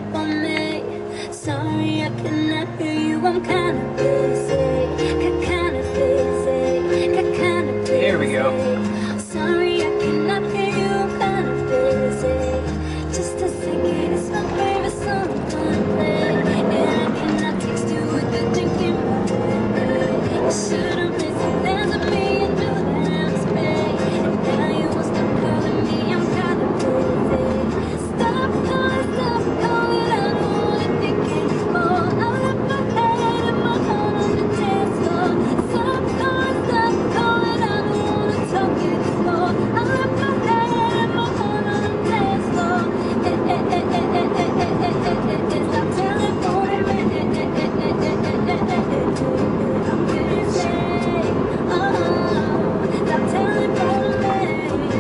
up on me. Sorry, I cannot hear you. I'm kinda busy. Kinda busy. Kinda busy. There we go. Sorry, I cannot hear you. I'm kinda busy. Just a second, it's my favorite song I'm gonna play. And I cannot text you with the thinking about it. You should've listened, there's a million do that I'm space. And now you won't stop calling me. I'm kinda busy. Stop calling, I don't wanna think anymore. I left my head and my heart on the dance floor. Stop calling, I don't wanna talk anymore. I left my head and my heart on the dance floor. Stop telling me, I'm busy. Stop telling me.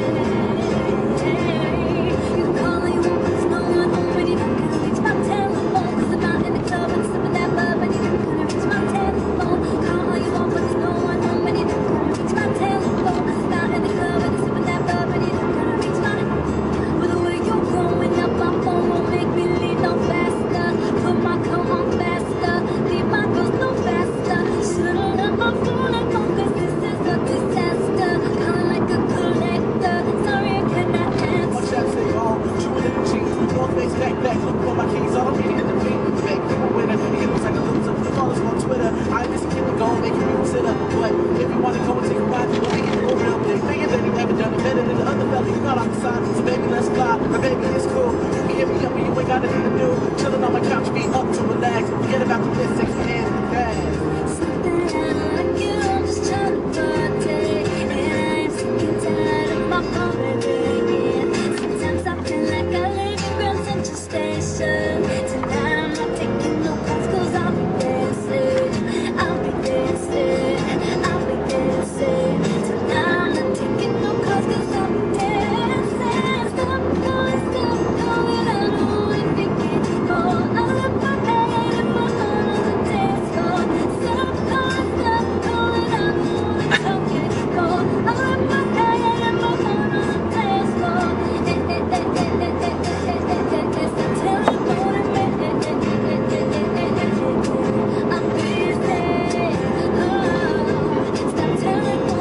You call me one, cause no one home when you're not gonna reach my telephone. Cause I'm out in the club and sipping that love and you're not gonna reach my telephone. Call all you want, but there's no one home when you're not gonna reach my telephone. Cause I'm out in the club and sipping that love and you're not gonna reach my telephone. With the way you're growing up, my phone won't make me leave no faster. Put my coat on faster, leave my girls no faster. Should've left my phone at home cause this is a disaster. Calling like a collector, sorry I could not What answer. should I say? Oh, true energy. North face, back, look for my keys. All I'm reading in the feet. Make people winner. It looks like a loser. Follow us on Twitter. I miss a kid to go and make you consider. But if you wanna go and take a ride, we'll make it real, real big. Bigger than you ever done it. Better than the other fella. You not outside. So baby, let's fly. My baby, it's cool. You can hit me up, but you ain't got nothing to do. Chilling on my couch, be up to relax. Forget about the mystics and the past. Something I don't like you, I'm just trying to party. And I am sick and tired of my phone ringing. Sometimes I feel like I live in Grand Central Station. Tonight I'm not taking no calls cause I'll be dancing. I'll be dancing. I'll be dancing. Tonight I'm not taking no calls cause I'll be dancing. Stop calling, I don't wanna think anymore. I left my head and my heart on the dance floor. Stop calling, I don't wanna talk anymore. I left my head and my heart on the dance floor. Stop telling me, I'm busy. Stop telling me.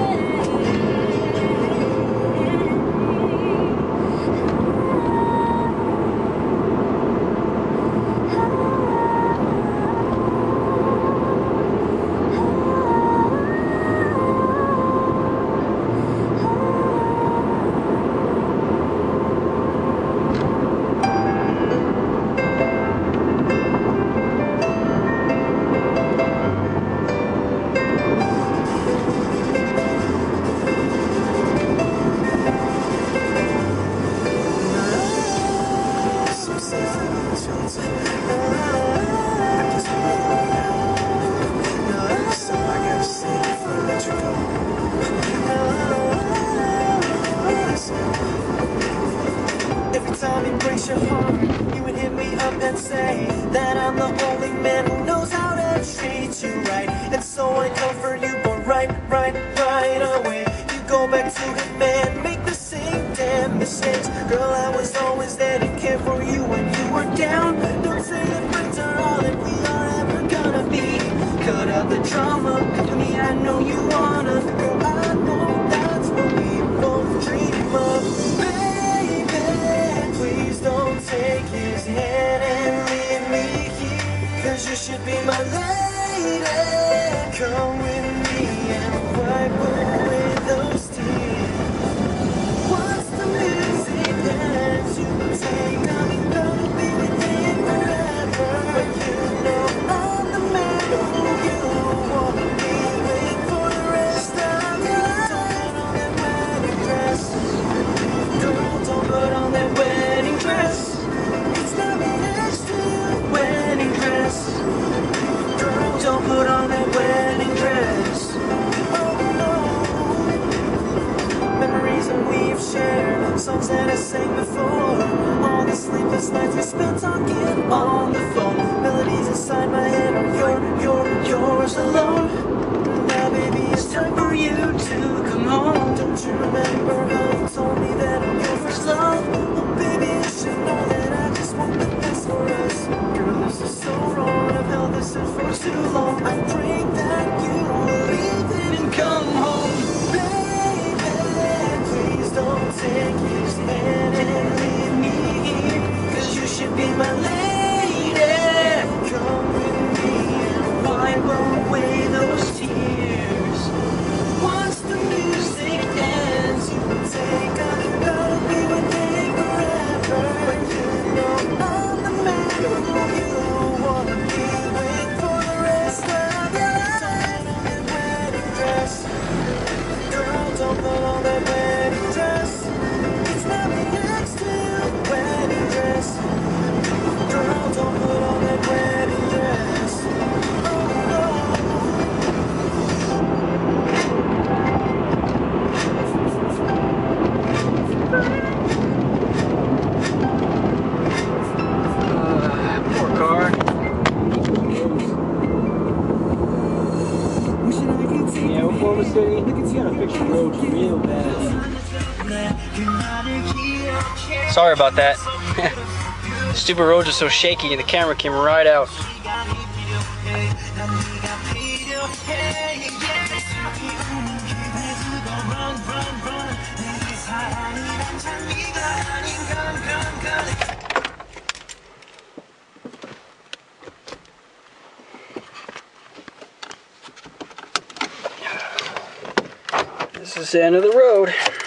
Every time it breaks your heart, you would hit me up and say that I'm the only man who knows how to treat you right. And so I comfort you, but right away you go back to him and make the same damn mistakes. Girl, I was always there to care for you when you were down. Don't say that friends are all that we are ever gonna be. Cut out the drama, company I know you wanna. Girl, I know that's what we both dream of. Baby, please don't take his hand and leave me here. Cause you should be my lady. Come with me and wipe away those tears. What's the music that you take? I'm gonna be with you forever. But you know I'm the man who you wanna be with for the rest of your life. Don't put on that wedding dress. It's not next to your wedding dress. Girl, don't put on that wedding dress. Oh no. Memories that we've shared, songs that I sang before, all the sleepless nights we spent talking on the phone, melodies inside my head, yours alone. Now baby, it's time for you to come home. Don't you remember how you told me that I'm your first love? Well baby, you should know that I just want the absent for too long. I pray that you will leave and come home. Baby, please don't take his hand and leave me here, 'cause you should be my lady. Come with me and wipe away those tears. Once the music ends, you will take a gotta be with me forever. But you know I'm the man who you wanna be with for the rest of your life. Don't put on that wedding dress, girl. Don't put on that wedding dress. It's nothing next to wedding dress, girl. Don't put on that wedding dress. Oh no. Poor car. Yeah, what was the? Look at you on a picture road real bad. Sorry about that. Stupid roads are so shaky and the camera came right out. This is the end of the road.